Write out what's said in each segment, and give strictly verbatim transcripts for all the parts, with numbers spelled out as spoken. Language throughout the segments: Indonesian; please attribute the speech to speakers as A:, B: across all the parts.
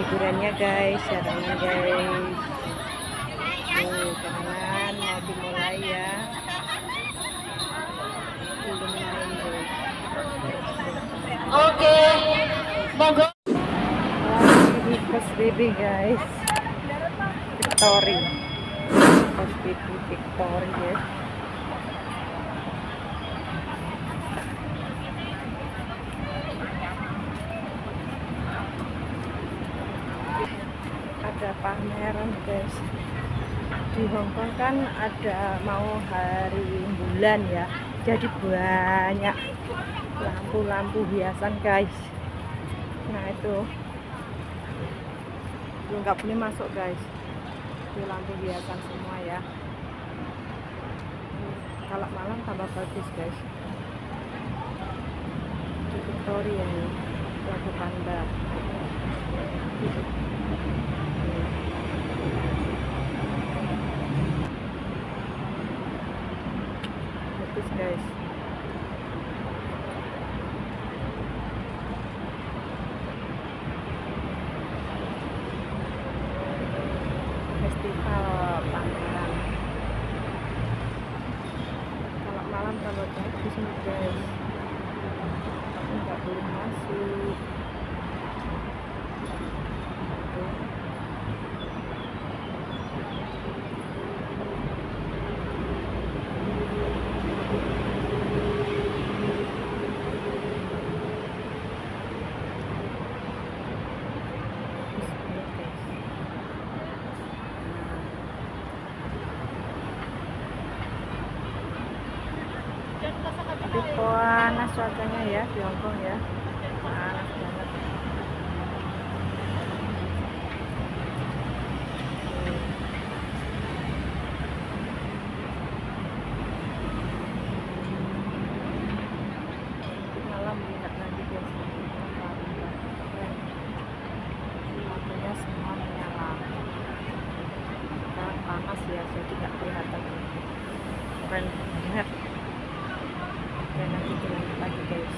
A: hiburannya guys, caranya guys. Tuh kanan mau dimulai ya. Belum main guys.
B: Oke, monggo.
A: Ini Pos Baby guys, Victory, Pos Baby Victory ya. Ada pameran guys. Di Hongkong kan ada mau hari bulan ya, jadi banyak lampu-lampu hiasan guys. Nah itu nggak boleh masuk guys, itu lampu hiasan semua ya. Kalau malam tambah bagus guys. Di Victoria ya, lampu panda. Bagus guys. Festival pameran. Kalau malam tambah bagus nih guys. Tapi nggak boleh masuk. Tapi panas cuacanya ya di Hongkong ya, panas banget. Malam lihat lagi guys, lampunya semua menyala. Sekarang panas ya, jadi nggak kelihatan. Keren banget. Dan nanti jalan lagi guys.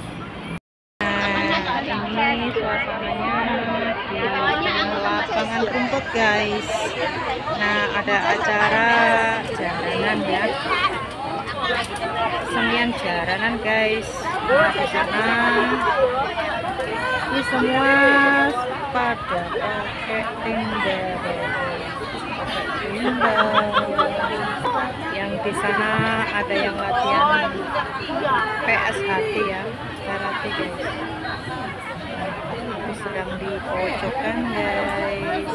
A: Nah ini suasananya di lapangan rumput guys. Nah ada acara jaranan ya, senian jaranan guys. Nah di sana ini semua pada pakai timber, pakai timber. Yang di sana ada yang latihan P S H T ya, karate guys. Itu sedang di pojokan guys.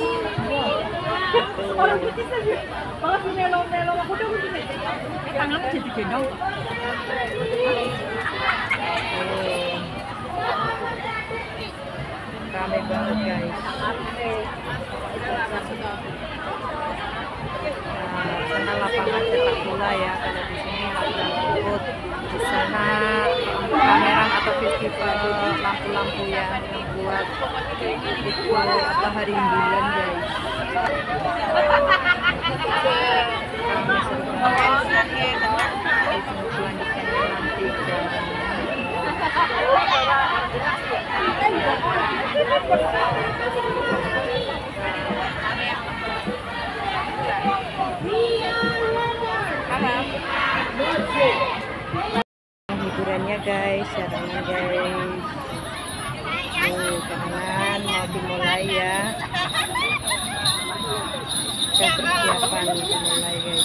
A: Rame banget guys. Nah, sana lapangan sepak bola ya, kalau di sini lapangan rumput. Di sana pameran atau festival lampu-lampu yang dibuat itu apa hari bulan guys. Kami seru banget. Selanjutnya nanti jalan. Hiburannya guys, caranya guys. Tuh kanan mau dimulai ya. Kita persiapan dimulai guys.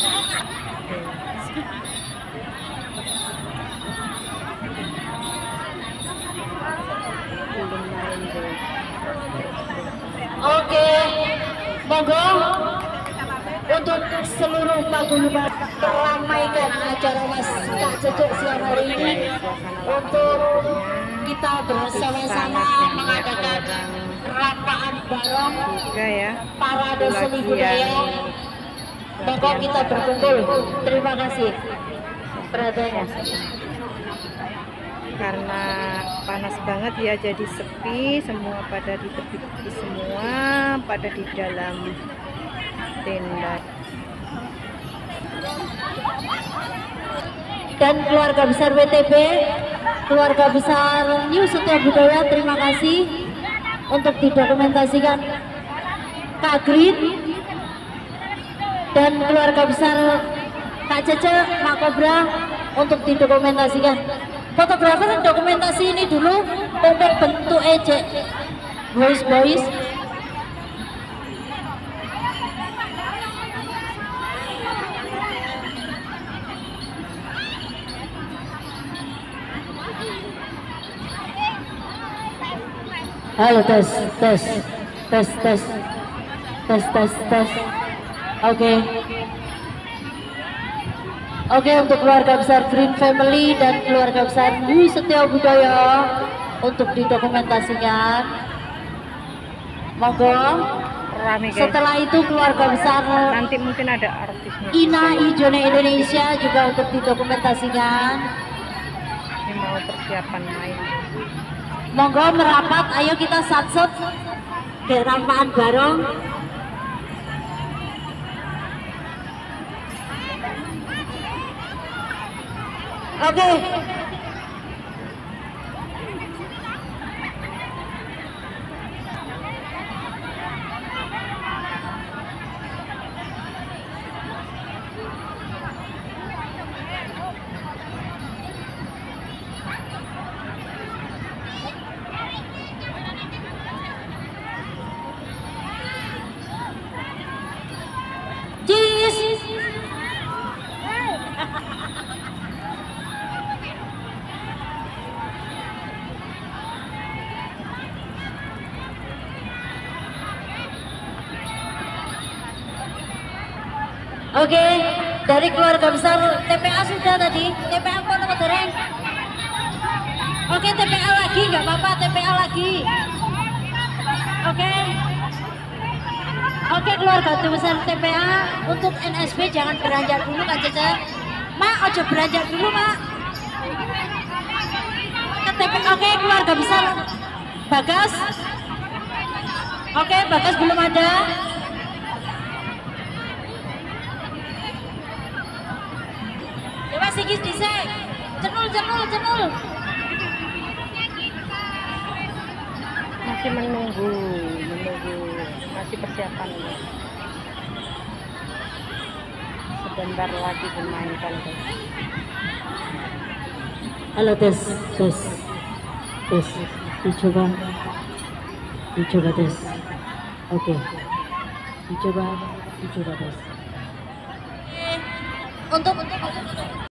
A: Belum main guys.
B: Oke, monggo untuk seluruh paguyuban meramaikan acara Mas Kak Cecek siang hari ini untuk kita bersama-sama mengadakan rapaan bareng
A: ya,
B: parade seni budaya. Monggo kita berkumpul. Terima kasih perhatiannya.
A: Karena panas banget ya, jadi sepi, semua pada di tepi-tepi, semua pada di dalam tenda.
B: Dan keluarga besar W T B, keluarga besar New Setia Budaya, terima kasih untuk didokumentasikan. Kak Green dan keluarga besar Kak Cece, Mak Kobra untuk didokumentasikan. Fotografer dokumentasi ini dulu untuk bentuk ejek boys boys. Halo, tes tes tes tes tes tes tes. Oke. Oke, untuk keluarga besar Green Family dan keluarga besar Dwi Setia Budaya untuk didokumentasikan. Monggo.
A: Rame, guys.
B: Setelah itu keluarga besar
A: Nanti mungkin ada artisnya.
B: Ina Ijone Indonesia juga untuk didokumentasikan.
A: Ini mau persiapan main.
B: Monggo merapat, ayo kita satsut ke rampaan bareng. Oke. Cheese. Oke, dari keluarga besar T P A sudah tadi. T P A apa nomor dereng? Oke, T P A lagi, nggak apa-apa, T P A lagi. Oke. Oke, keluarga besar T P A untuk N S B jangan beranjak dulu Kak Cece. Mak, ojo beranjak dulu, Mak. Ke T P A. Oke, keluarga besar Bagas. Oke, Bagas belum ada. Dewa Sigis disek. Cenul, cenul, cenul.
A: Masih menunggu, menunggu, masih persiapan. Sebentar lagi dimainkan, guys.
B: Halo, tes, tes, tes, dicoba, dicoba tes. Oke, dicoba, dicoba tes. Untuk untuk